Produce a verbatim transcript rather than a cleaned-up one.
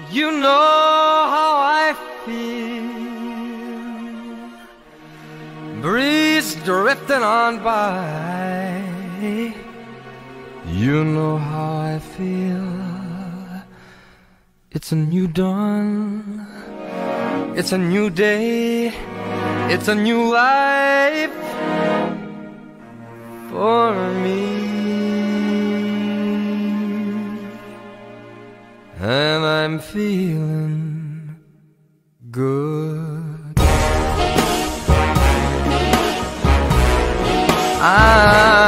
You know how I feel. Breeze drifting on by. You know how I feel. It's a new dawn. It's a new day. It's a new life for me. And I'm feeling good. I'm